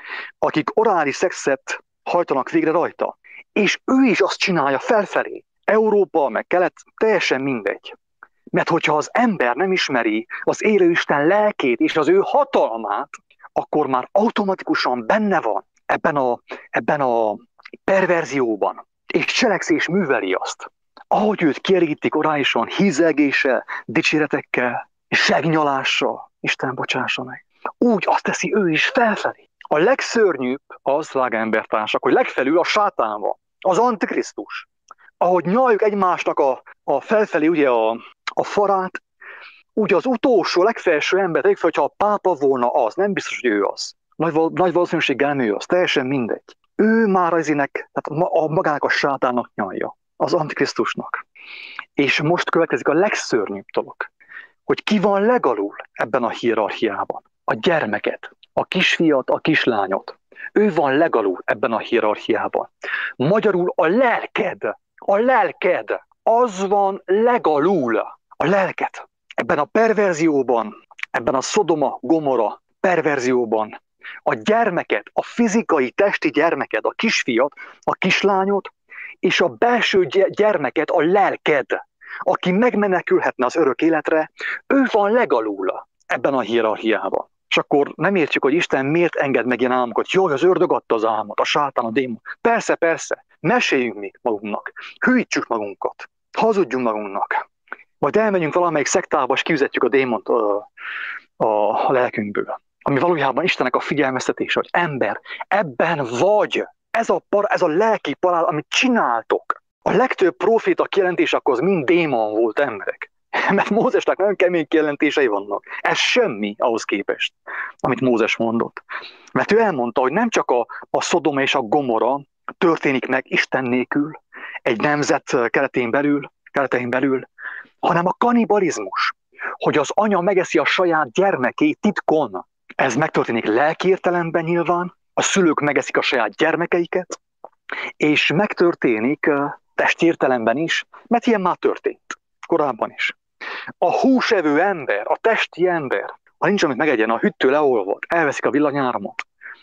akik orális szexet hajtanak végre rajta. És ő is azt csinálja felfelé. Európa, meg kelet, teljesen mindegy. Mert hogyha az ember nem ismeri az élő Isten lelkét és az ő hatalmát, akkor már automatikusan benne van ebben a, ebben a perverzióban. És cselekszi és műveli azt. Ahogy őt kielégítik orálisan, hízelgéssel, dicséretekkel, segnyalással, Isten bocsássa meg. Úgy azt teszi ő is felfelé. A legszörnyűbb az, drága embertársak, hogy legfelül a sátán van, az Antikrisztus. Ahogy nyaljuk egymásnak a, a felfelé ugye a, a farát, úgy az utolsó, legfelső ember, legfelül, hogyha a pápa volna az, nem biztos, hogy ő az. Nagy, nagy valószínűséggel nem ő az, teljesen mindegy. Ő már az ének, tehát a magának a sátának nyalja, az Antikrisztusnak. És most következik a legszörnyűbb dolog, hogy ki van legalul ebben a hierarchiában. A gyermeket, a kisfiat, a kislányot. Ő van legalul ebben a hierarchiában. Magyarul a lelked, a lelked, az van legalul. A lelked. Ebben a perverzióban, ebben a Szodoma, Gomora perverzióban a gyermeket, a fizikai, testi gyermeked, a kisfiat, a kislányot, és a belső gyermeket, a lelked, aki megmenekülhetne az örök életre, ő van legalul ebben a hierarchiában. És akkor nem értjük, hogy Isten miért enged meg ilyen álmokat. Jaj, az ördög adta az álmot, a sátán, a démon. Persze, persze, meséljünk még magunknak, hűítsük magunkat, hazudjunk magunknak. Vagy elmegyünk valamelyik szektába, és kiüzetjük a démont a, a, a lelkünkből. Ami valójában Istennek a figyelmeztetése, hogy ember, ebben vagy, ez a, par, ez a lelki parál, amit csináltok. A legtöbb proféta kijelentés akkor az mind démon volt emberek. Mert Mózesnek nagyon kemény kijelentései vannak. Ez semmi ahhoz képest, amit Mózes mondott. Mert ő elmondta, hogy nem csak a, a Szodoma és a Gomora történik meg Isten nélkül, egy nemzet keretén belül, keretein belül, hanem a kanibalizmus, hogy az anya megeszi a saját gyermekét titkon. Ez megtörténik lelki értelemben nyilván, a szülők megeszik a saját gyermekeiket, és megtörténik testi értelemben is, mert ilyen már történt korábban is. A húsevő ember, a testi ember, ha nincs, amit megegyen, a hűtő leolvad, elveszik a villanyáramot.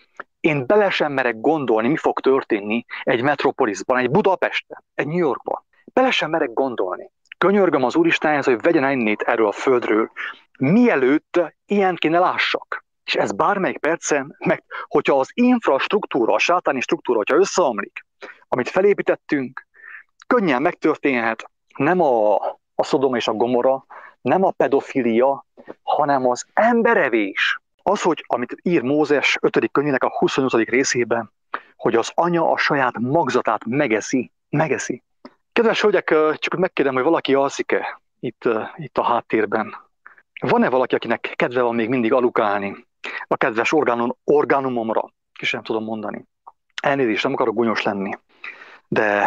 Én bele sem merek gondolni, mi fog történni egy metropolisban, egy Budapesten, egy New Yorkban. Bele sem merek gondolni. Könyörgöm az Úristenhez, hogy vegyen ennét erről a földről, mielőtt ilyen kéne lássak. És ez bármelyik percen, meg hogyha az infrastruktúra, a sátáni struktúra, hogyha összeomlik, amit felépítettünk, könnyen megtörténhet nem a, a Szodoma és a Gomora, nem a pedofilia, hanem az emberevés. Az, hogy amit ír Mózes ötödik könyvének a huszonnyolcadik részében, hogy az anya a saját magzatát megeszi, megeszi. Kedves hölgyek, csak megkérdem, hogy valaki alszik-e itt, itt a háttérben. Van-e valaki, akinek kedve van még mindig alukálni a kedves orgánum, orgánumomra? Ki sem tudom mondani. Elnézést, nem akarok gúnyos lenni. De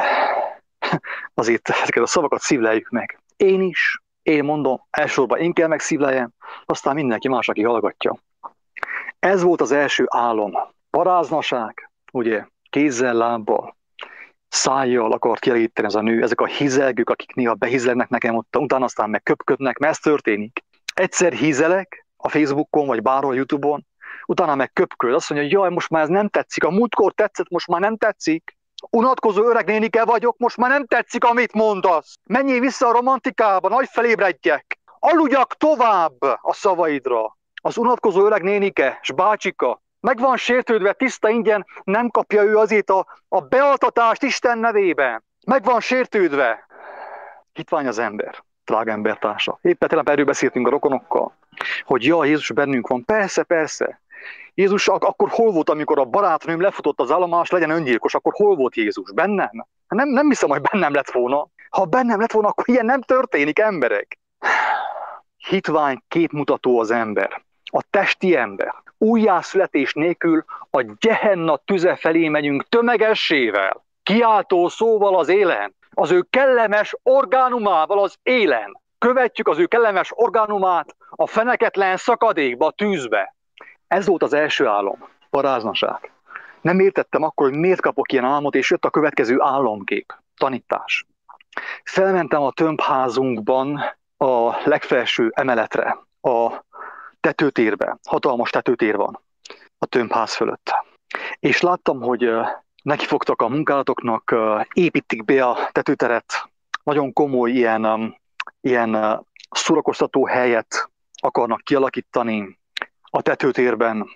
azért ezeket a szavakat szívleljük meg. Én is, én mondom, elsősorban én kell megszívleljem, aztán mindenki más, aki hallgatja. Ez volt az első álom. Paráznaság, ugye, kézzel, lábbal, szájjal akart kielégíteni ez a nő, ezek a hízelgők, akik néha behízelnek nekem ott, utána aztán meg köpködnek, mert ez történik. Egyszer hízelek a Facebookon, vagy bárhol YouTube-on, utána meg köpköd, azt mondja, jaj, most már ez nem tetszik, a múltkor tetszett, most már nem tetszik. Unatkozó öreg nénike vagyok, most már nem tetszik, amit mondasz. Menjél vissza a romantikába, nagy felébredjek. Aludjak tovább a szavaidra. Az unatkozó öreg nénike, s bácsika, meg van sértődve, tiszta ingyen, nem kapja ő azért a, a bealtatást Isten nevében. Meg van sértődve. Hitvány az ember, drága embertársa. Éppen tegnap erről beszéltünk a rokonokkal, hogy ja, Jézus bennünk van. Persze, persze. Jézus ak- akkor hol volt, amikor a barátnőm lefutott az állomás, legyen öngyilkos, akkor hol volt Jézus? Bennem? Nem, nem hiszem, hogy bennem lett volna. Ha bennem lett volna, akkor ilyen nem történik, emberek. Hitvány képmutató az ember, a testi ember. Újjászületés nélkül a Gehenna tüze felé megyünk tömegessével, kiáltó szóval az élen, az ő kellemes orgánumával az élen. Követjük az ő kellemes orgánumát a feneketlen szakadékba, a tűzbe. Ez volt az első álom, paráznaság. Nem értettem akkor, hogy miért kapok ilyen álmot, és jött a következő álomkép, tanítás. Felmentem a tömbházunkban a legfelső emeletre, a tetőtérbe, hatalmas tetőtér van a tömbház fölött. És láttam, hogy nekifogtak a munkálatoknak, építik be a tetőteret, nagyon komoly ilyen, ilyen szórakoztató helyet akarnak kialakítani a tetőtérben,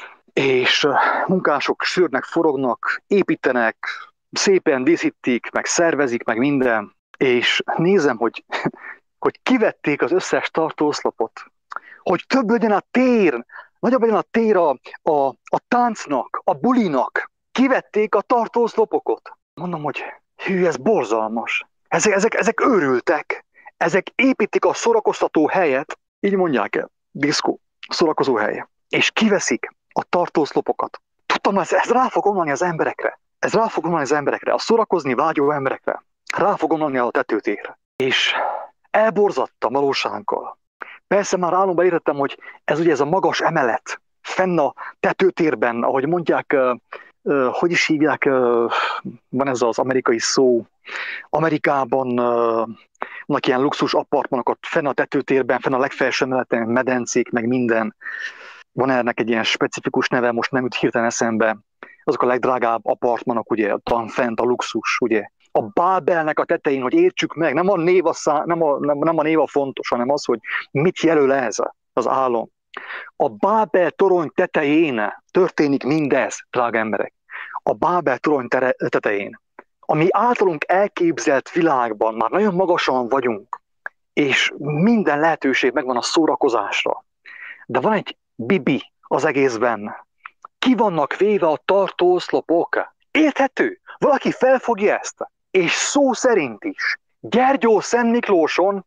és munkások sörnek, forognak, építenek, szépen díszítik, meg szervezik, meg minden, és nézem, hogy, hogy kivették az összes tartóoszlopot, hogy több legyen a tér, nagyobb legyen a tér a, a, a táncnak, a bulinak. Kivették a tartóoszlopokat. Mondom, hogy hű, ez borzalmas. Ezek, ezek, ezek őrültek. Ezek építik a szórakoztató helyet, így mondják el, diszkó, szórakozó helye. És kiveszik a tartóoszlopokat. Tudtam, ez, ez rá fog omlani az emberekre. Ez rá fog omlani az emberekre, a szórakozni vágyó emberekre. Rá fog omlani a tetőtérre. És elborzadtam valósággal. Persze már álomban értettem, hogy ez ugye ez a magas emelet, fenn a tetőtérben, ahogy mondják, uh, uh, hogy is hívják, uh, van ez az amerikai szó, Amerikában uh, vannak ilyen luxus apartmanok, fenn a tetőtérben, fenn a legfelső emeleten, medencék, meg minden. Van ennek egy ilyen specifikus neve, most nem jut hirtelen eszembe. Azok a legdrágább apartmanok, ugye, talán fent a luxus, ugye. A Bábelnek a tetején, hogy értsük meg, nem a név a, szá, nem a, nem, nem a, név a fontos, hanem az, hogy mit jelöl ez az álom. A Bábel torony tetején történik mindez, drága emberek. A Bábel torony tere, tetején. Ami általunk elképzelt világban már nagyon magasan vagyunk, és minden lehetőség megvan a szórakozásra. De van egy bibi az egészben. Ki vannak véve a tartóoszlopok? Érthető? Valaki felfogja ezt? És szó szerint is. Gyergyó Szent Miklóson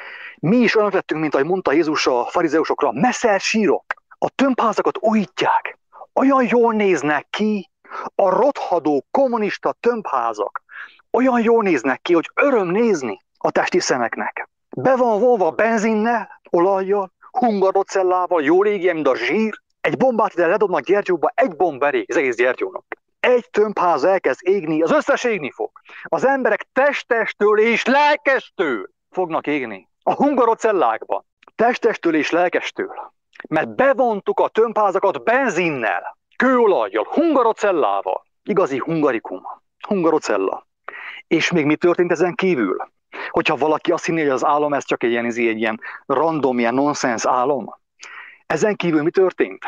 mi is olyanok lettünk, mint ahogy mondta Jézus a farizeusokra, messzel sírok. A tömbházakat újítják. Olyan jól néznek ki a rothadó kommunista tömbházak. Olyan jól néznek ki, hogy öröm nézni a testi szemeknek. Be van volva benzinnel, olajjal, hungarocellával, jól égjen, mint a zsír. Egy bombát ide ledobnak Gyergyóba, egy bomb elég az egész Gyergyónak. Egy tömbház elkezd égni, az összes égni fog. Az emberek testestől és lelkestől fognak égni. A hungarocellákban. Testestől és lelkestől. Mert bevontuk a tömbházakat benzinnel, kőolajjal, hungarocellával. Igazi hungarikum. Hungarocella. És még mi történt ezen kívül? Hogyha valaki azt hinné, hogy az álom ez csak egy ilyen, egy ilyen random, ilyen nonsense álom. Ezen kívül mi történt?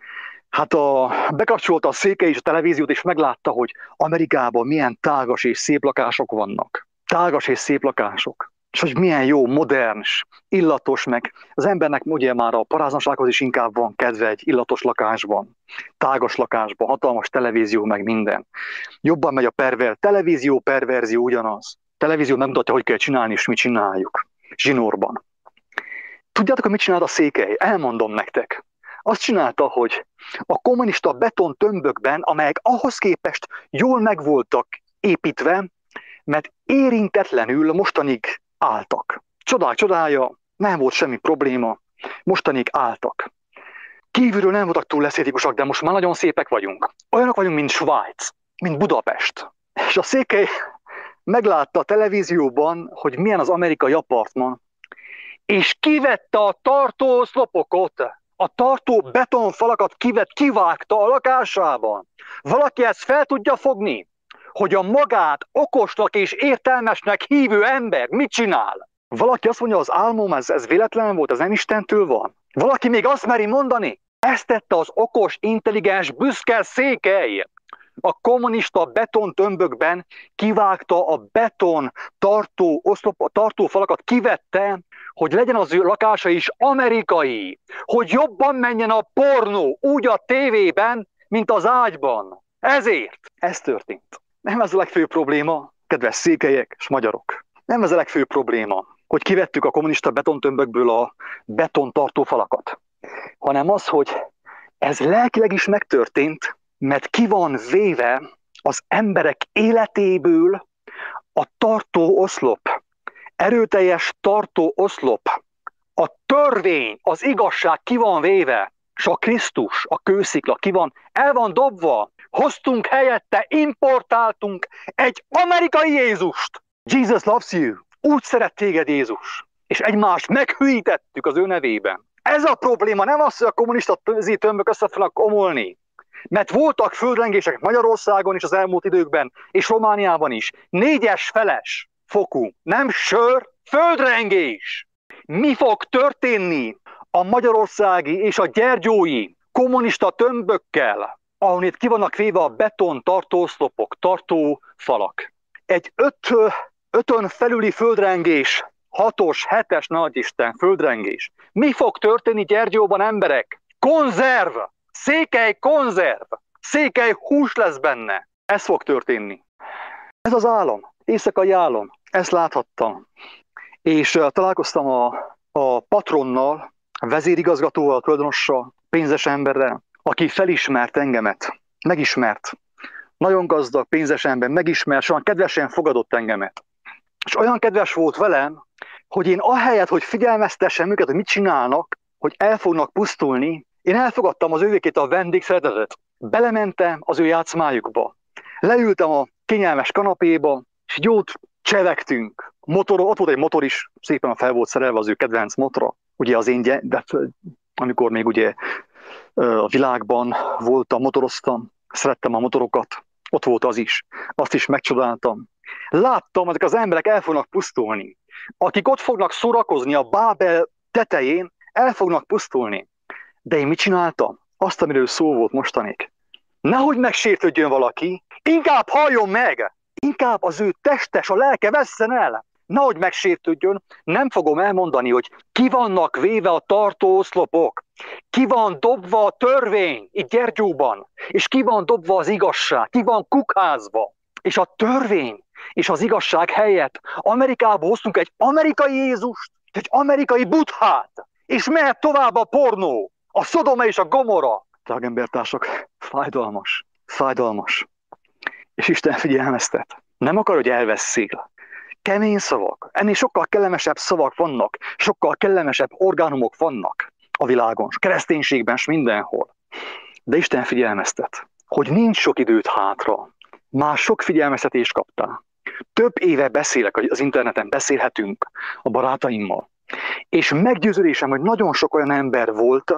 Hát a, bekapcsolta a széke és a televíziót, és meglátta, hogy Amerikában milyen tágas és szép lakások vannak. Tágas és szép lakások. És hogy milyen jó, modern, illatos, meg az embernek ugye már a paráznasághoz is inkább van kedve egy illatos lakásban, tágas lakásban, hatalmas televízió, meg minden. Jobban megy a perver, televízió, perverzió ugyanaz. Televízió megmutatja, hogy kell csinálni, és mi csináljuk. Zsinórban. Tudjátok, hogy mit csinált a székely? Elmondom nektek. Azt csinálta, hogy a kommunista beton tömbökben, amelyek ahhoz képest jól megvoltak építve, mert érintetlenül mostanig álltak. Csodák csodája, nem volt semmi probléma, mostanig álltak. Kívülről nem voltak túl esztétikusak, de most már nagyon szépek vagyunk. Olyanok vagyunk, mint Svájc, mint Budapest. És a székely meglátta a televízióban, hogy milyen az amerikai apartman, és kivette a tartóoszlopokat, a tartó betonfalakat kivett, kivágta a lakásában. Valaki ezt fel tudja fogni, hogy a magát okosnak és értelmesnek hívő ember mit csinál? Valaki azt mondja, az álmom, ez, ez véletlen volt, ez nem Istentől van. Valaki még azt meri mondani, Ezt tette az okos, intelligens, büszke Székely. A kommunista betontömbökben kivágta a beton tartó, oszlop, tartó falakat, kivette, hogy legyen az ő lakása is amerikai, hogy jobban menjen a pornó, úgy a tévében, mint az ágyban. Ezért ez történt. Nem ez a legfőbb probléma, kedves székelyek és magyarok. Nem ez a legfőbb probléma, hogy kivettük a kommunista betontömbökből a betontartó falakat, hanem az, hogy ez lelkileg is megtörtént, mert ki van véve az emberek életéből a tartó oszlop, erőteljes tartó oszlop, a törvény, az igazság ki van véve, és a Krisztus, a kőszikla ki van, el van dobva, hoztunk helyette, importáltunk egy amerikai Jézust. Jesus loves you. Úgy szeret téged Jézus. És egymást meghűítettük az ő nevében. Ez a probléma, nem az, hogy a kommunista tömbök össze fognak omolni. Mert voltak földrengések Magyarországon is az elmúlt időkben, és Romániában is. Négyes feles fokú, nem sör, földrengés. Mi fog történni a magyarországi és a gyergyói kommunista tömbökkel, ahol itt ki vannak véve a beton tartóoszlopok, tartófalak? Egy öt, ötön felüli földrengés, hatos, hetes nagyisten földrengés. Mi fog történni Gyergyóban, emberek? Konzerv! Székely konzerv! Székely hús lesz benne. Ez fog történni. Ez az álom, éjszakai álom. Ezt láthattam. És uh, találkoztam a, a patronnal, a vezérigazgatóval, a tulajdonossal, pénzes emberrel, aki felismert engemet. Megismert. Nagyon gazdag, pénzes ember, megismert, és olyan kedvesen fogadott engemet. És olyan kedves volt velem, hogy én ahelyett, hogy figyelmeztessem őket, hogy mit csinálnak, hogy el fognak pusztulni, én elfogadtam az ővékét a vendégszeretetet. Belementem az ő játszmájukba. Leültem a kényelmes kanapéba, és jót csevegtünk. Motor, ott volt egy motor is, szépen fel volt szerelve az ő kedvenc motora. Ugye az én, de amikor még ugye a világban voltam, motoroztam, szerettem a motorokat, ott volt az is. Azt is megcsodáltam. Láttam, ezek az emberek el fognak pusztulni. Akik ott fognak szórakozni a Bábel tetején, el fognak pusztulni. De én mit csináltam? Azt, amiről szó volt mostanig. Nehogy megsértődjön valaki, inkább halljon meg! Inkább az ő testes, a lelke vesszen el! Nehogy megsértődjön, nem fogom elmondani, hogy ki vannak véve a tartóoszlopok, ki van dobva a törvény itt Gyergyóban, és ki van dobva az igazság, ki van kukázva. És a törvény és az igazság helyett Amerikába hoztunk egy amerikai Jézust, egy amerikai Buddhát, és mehet tovább a pornó, a Szodoma és a Gomora. Drága embertársak, fájdalmas, fájdalmas. És Isten figyelmeztet. Nem akar, hogy elvesszél. Kemény szavak, ennél sokkal kellemesebb szavak vannak, sokkal kellemesebb orgánumok vannak a világon, a kereszténységben, s mindenhol. De Isten figyelmeztet, hogy nincs sok időt hátra. Már sok figyelmeztetést kaptál. Több éve beszélek az interneten, beszélhetünk a barátaimmal. És meggyőződésem, hogy nagyon sok olyan ember volt,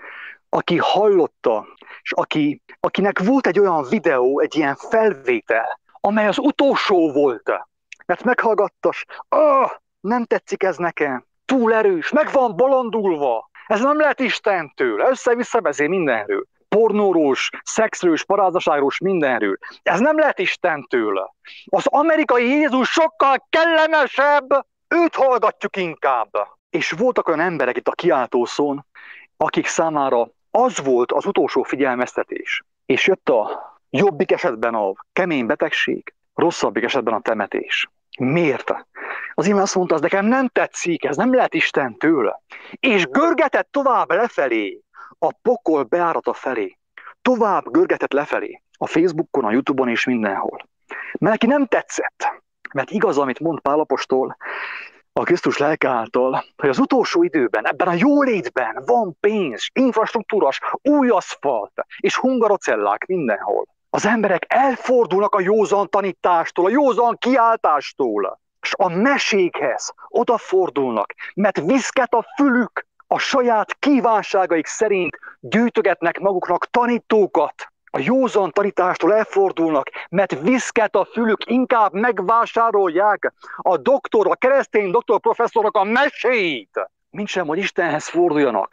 aki hallotta, és aki, akinek volt egy olyan videó, egy ilyen felvétel, amely az utolsó volt. Mert meghallgattas, ah, nem tetszik ez nekem, túl erős, meg van bolondulva, ez nem lehet Istentől, össze-vissza beszél mindenről. Pornóról, szexről, parázaságról, mindenről. Ez nem lehet Istentől. Az amerikai Jézus sokkal kellemesebb, őt hallgatjuk inkább. És voltak olyan emberek itt a kiáltószón, akik számára az volt az utolsó figyelmeztetés. És jött a jobbik esetben a kemény betegség, rosszabbik esetben a temetés. Miért? Az íme azt mondta, az nekem nem tetszik, ez nem lehet Istentől. És görgetett tovább lefelé, a pokol beárata felé. Tovább görgetett lefelé, a Facebookon, a YouTube-on és mindenhol. Mert neki nem tetszett. Mert igaz, amit mond Pál apostol a Krisztus lelke által, hogy az utolsó időben, ebben a jólétben van pénz, infrastruktúras, új aszfalt és hungarocellák mindenhol. Az emberek elfordulnak a józan tanítástól, a józan kiáltástól, és a mesékhez odafordulnak, mert viszket a fülük, a saját kívánságaik szerint gyűjtögetnek maguknak tanítókat. A józan tanítástól elfordulnak, mert viszket a fülük, inkább megvásárolják a doktor, a keresztény doktor professzorok a meséit, mintsem, hogy Istenhez forduljanak.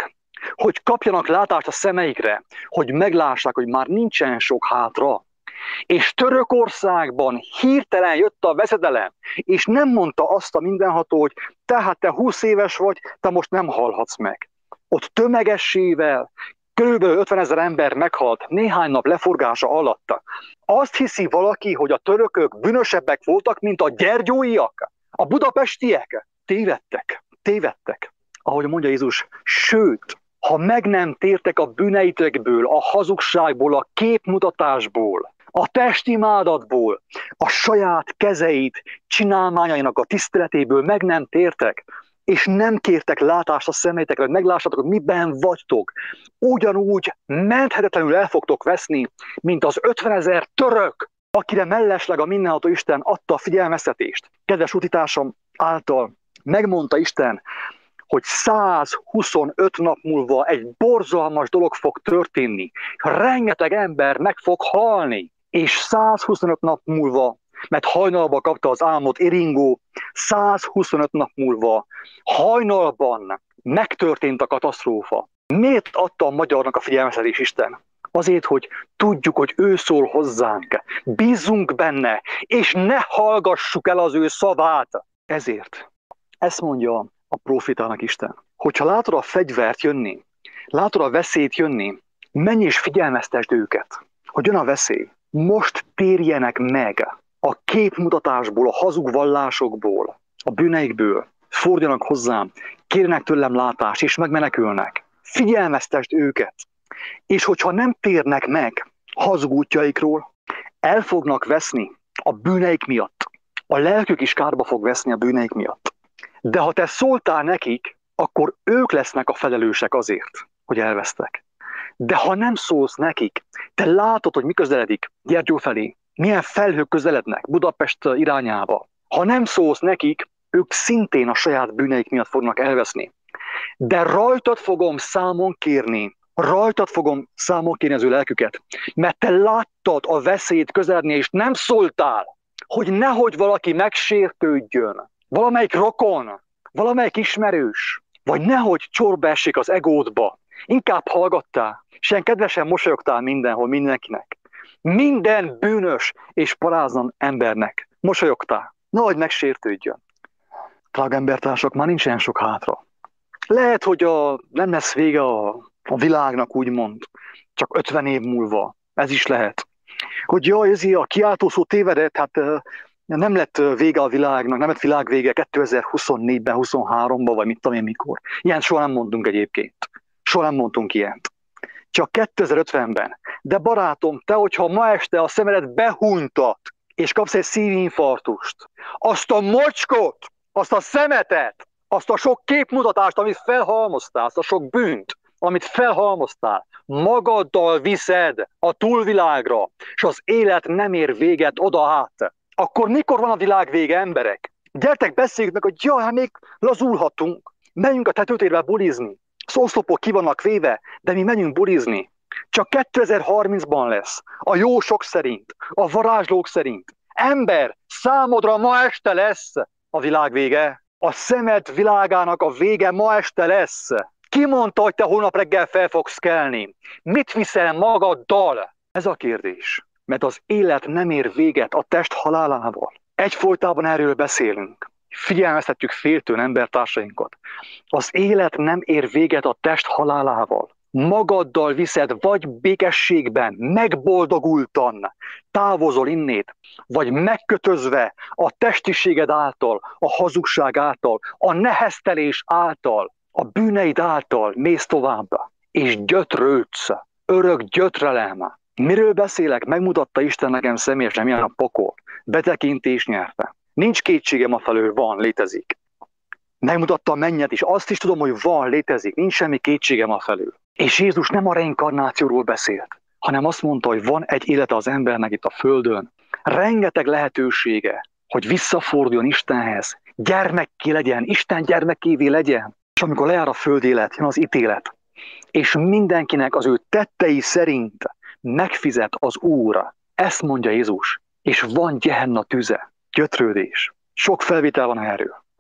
hogy kapjanak látást a szemeikre, hogy meglássák, hogy már nincsen sok hátra. És Törökországban hirtelen jött a veszedelem, és nem mondta azt a mindenható, hogy tehát te húsz éves vagy, te most nem halhatsz meg. Ott tömegessével körülbelül ötvenezer ember meghalt néhány nap leforgása alatt. Azt hiszi valaki, hogy a törökök bűnösebbek voltak, mint a gyergyóiak, a budapestiek? Tévedtek, tévedtek. Ahogy mondja Jézus, sőt, ha meg nem tértek a bűneitekből, a hazugságból, a képmutatásból, a testimádatból, a saját kezeit, csinálmányainak a tiszteletéből meg nem tértek, és nem kértek látást a szemeitekre, hogy meglássatok, hogy miben vagytok, ugyanúgy menthetetlenül el fogtok veszni, mint az ötvenezer török, akire mellesleg a mindenható Isten adta a figyelmeztetést. Kedves utitársam által megmondta Isten, hogy százhuszonöt nap múlva egy borzalmas dolog fog történni. Rengeteg ember meg fog halni, és százhuszonöt nap múlva, mert hajnalba kapta az álmot Iringó, százhuszonöt nap múlva hajnalban megtörtént a katasztrófa. Miért adta a magyarnak a figyelmeztetés Isten? Azért, hogy tudjuk, hogy ő szól hozzánk, bízzunk benne, és ne hallgassuk el az ő szavát. Ezért, ezt mondja a profitának Isten, hogyha látod a fegyvert jönni, látod a veszélyt jönni, menj és figyelmeztesd őket, hogy jön a veszély. Most térjenek meg a képmutatásból, a hazug vallásokból, a bűneikből, forduljanak hozzám, kérnek tőlem látást, és megmenekülnek. Figyelmeztesd őket. És hogyha nem térnek meg hazug útjaikról, el fognak veszni a bűneik miatt. A lelkük is kárba fog veszni a bűneik miatt. De ha te szóltál nekik, akkor ők lesznek a felelősek azért, hogy elvesztek. De ha nem szólsz nekik, te látod, hogy mi közeledik Gyergyó felé, milyen felhők közelednek Budapest irányába. Ha nem szólsz nekik, ők szintén a saját bűneik miatt fognak elveszni. De rajtad fogom számon kérni, rajtad fogom számon kérni az ő lelküket, mert te láttad a veszélyt közeledni, és nem szóltál, hogy nehogy valaki megsértődjön, valamelyik rokon, valamelyik ismerős, vagy nehogy csorba essék az egódba. Inkább hallgattál, és ilyen kedvesen mosolyogtál mindenhol, mindenkinek. Minden bűnös és paráznan embernek mosolyogtál. Nehogy megsértődjön. Drága embertársak, már nincsen sok hátra. Lehet, hogy a, nem lesz vége a, a világnak, úgymond, csak ötven év múlva. Ez is lehet. Hogy jaj, ez a kiáltószó tévedett, hát nem lett vége a világnak, nem lett világvége kétezer-huszonnégyben, huszonháromban, vagy mit tudom én mikor. Ilyen soha nem mondunk egyébként. Soha nem mondtunk ilyent. Csak kétezer-ötvenben. De barátom, te, hogyha ma este a szemedet behuntat, és kapsz egy szívinfarktust, azt a mocskot, azt a szemetet, azt a sok képmutatást, amit felhalmoztál, azt a sok bűnt, amit felhalmoztál, magaddal viszed a túlvilágra, és az élet nem ér véget oda át. Akkor mikor van a világ vége, emberek? Gyertek, beszéljük meg, hogy jaj, hát még lazulhatunk. Menjünk a tetőtérbe bulizni. Az oszlopok ki vannak véve, de mi menjünk bulizni. Csak kétezer-harmincban lesz. A jósok szerint, a varázslók szerint. Ember, számodra ma este lesz a világ vége. A szemed világának a vége ma este lesz. Ki mondta, hogy te holnap reggel fel fogsz kelni? Mit viszel magaddal? Ez a kérdés. Mert az élet nem ér véget a test halálával. Egyfolytában erről beszélünk. Figyelmeztetjük féltőn embertársainkat. Az élet nem ér véget a test halálával. Magaddal viszed, vagy békességben, megboldogultan távozol innét, vagy megkötözve a testiséged által, a hazugság által, a neheztelés által, a bűneid által mész tovább, és gyötrődsz, örök gyötrelem. Miről beszélek? Megmutatta Isten nekem személyesen, milyen a pokol. Betekintés nyerte. Nincs kétségem afelől, van, létezik. Megmutatta a mennyet is, azt is tudom, hogy van, létezik, nincs semmi kétségem afelől. És Jézus nem a reinkarnációról beszélt, hanem azt mondta, hogy van egy élete az embernek itt a földön. Rengeteg lehetősége, hogy visszaforduljon Istenhez, gyermekké legyen, Isten gyermekévé legyen. És amikor lejár a földélet, jön az ítélet. És mindenkinek az ő tettei szerint megfizet az Úr. Ezt mondja Jézus. És van Gehenna tüze, gyötrődés. Sok felvétel van erről.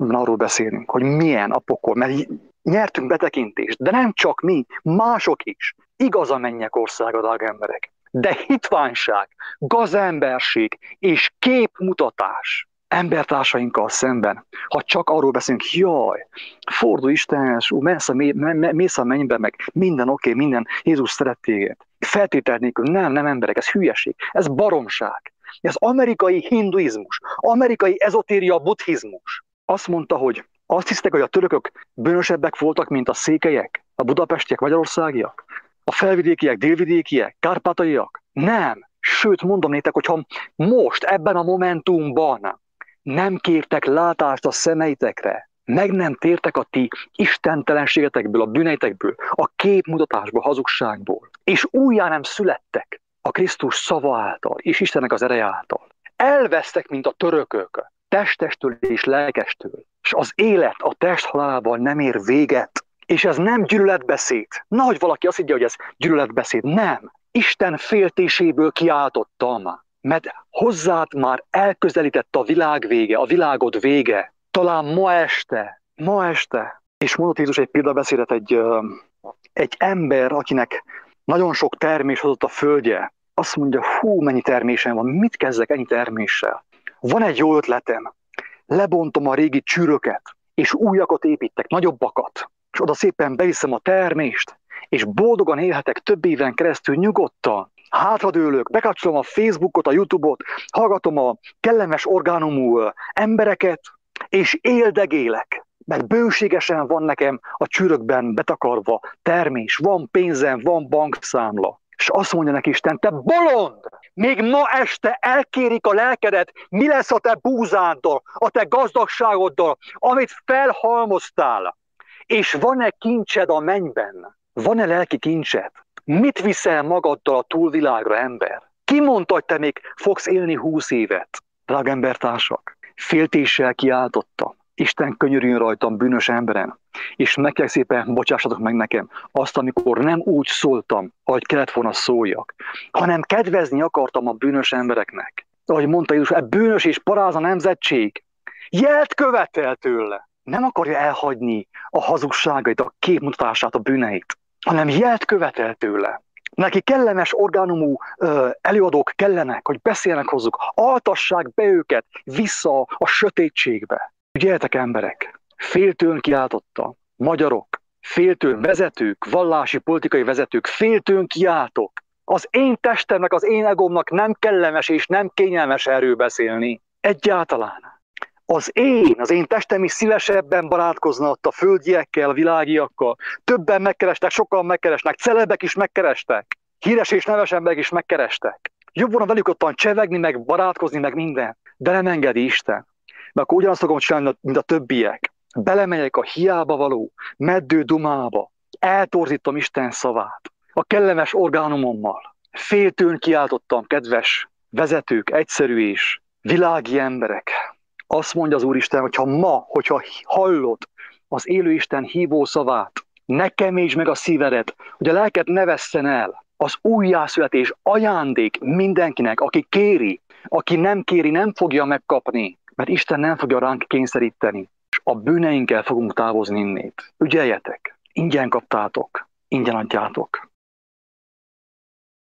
arról beszélünk, hogy milyen a pokol, mert nyertünk betekintést, de nem csak mi, mások is. Igaz a mennyek országa, drága emberek. De hitványság, gazemberség és képmutatás embertársainkkal szemben, ha csak arról beszélünk, jaj, fordulj Istenhez, mész a, mész a mennybe, meg minden oké, okay, minden, Jézus szeret téged. Feltétel nélkül, nem, nem emberek, ez hülyeség, ez baromság. Ez amerikai hinduizmus, amerikai ezotéria buddhizmus. Azt mondta, hogy azt hisztek, hogy a törökök bűnösebbek voltak, mint a székelyek, a budapestiek, magyarországiak, a felvidékiek, délvidékiek, kárpátaiak. Nem. Sőt, mondom nétek, hogyha most, ebben a momentumban nem kértek látást a szemeitekre, meg nem tértek a ti istentelenségetekből, a bűneitekből, a képmutatásból, hazugságból, és újjá nem születtek a Krisztus szava által, és Istennek az ereje által. Elvesztek, mint a törökök, testestől és lelkestől, és az élet a test halálával nem ér véget. És ez nem gyűlöletbeszéd. Nahogy valaki azt higgye, hogy ez gyűlöletbeszéd. Nem. Isten féltéséből kiáltottam, mert hozzád már elközelített a világ vége, a világod vége. Talán ma este, ma este. És mondott Jézus egy példabeszédet egy, egy ember, akinek nagyon sok termés hozott a földje. Azt mondja, hú, mennyi termésem van, mit kezdek ennyi terméssel? Van egy jó ötletem, lebontom a régi csűröket, és újakat építek, nagyobbakat, és oda szépen beviszem a termést, és boldogan élhetek több éven keresztül nyugodtan. Hátradőlök, bekapcsolom a Facebookot, a YouTube-ot, hallgatom a kellemes orgánumú embereket, és éldegélek, mert bőségesen van nekem a csűrökben betakarva termés, van pénzem, van bankszámla. És azt mondja neki Isten, te bolond! Még ma este elkérik a lelkedet, mi lesz a te búzáddal, a te gazdagságoddal, amit felhalmoztál. És van-e kincsed a mennyben? Van-e lelki kincsed? Mit viszel magaddal a túlvilágra, ember? Ki mondta, hogy te még fogsz élni húsz évet? Drága embertársak, féltéssel kiáltottam. Isten könyörüljön rajtam, bűnös emberem, és meg kell szépen bocsássatok meg nekem azt, amikor nem úgy szóltam, ahogy kellett volna szóljak, hanem kedvezni akartam a bűnös embereknek. Ahogy mondta Jézus, e bűnös és paráz a nemzetség, jelt követel tőle. Nem akarja elhagyni a hazugságait, a képmutatását, a bűneit, hanem jelt követel tőle. Neki kellemes orgánumú ö, előadók kellenek, hogy beszélnek hozzuk, altassák be őket vissza a sötétségbe. Ügyeljetek, emberek, féltőn kiáltottam, magyarok, féltőn vezetők, vallási politikai vezetők, féltőn kiáltok. Az én testemnek, az én egómnak nem kellemes és nem kényelmes erről beszélni. Egyáltalán. Az én, az én testem is szívesebben barátkozna ott a földiekkel, a világiakkal. Többen megkerestek, sokan megkeresnek, celebek is megkerestek. Híres és neves emberek is megkerestek. Jobb volna velük ottan csevegni, meg barátkozni, meg minden. De nem engedi Isten. Mert akkor ugyanazt fogom csinálni, mint a többiek. Belemegyek a hiába való, meddő dumába. Eltorzítom Isten szavát. A kellemes orgánumommal. Féltőn kiáltottam, kedves vezetők, egyszerű és világi emberek. Azt mondja az Úristen, hogyha ma, hogyha hallod az élő Isten hívó szavát, ne kemésd meg a szívedet, hogy a lelked ne vesszen el. Az újjászületés ajándék mindenkinek, aki kéri, aki nem kéri, nem fogja megkapni, mert Isten nem fogja ránk kényszeríteni, és a bűneinkkel fogunk távozni innét. Ügyeljetek, ingyen kaptátok, ingyen adjátok.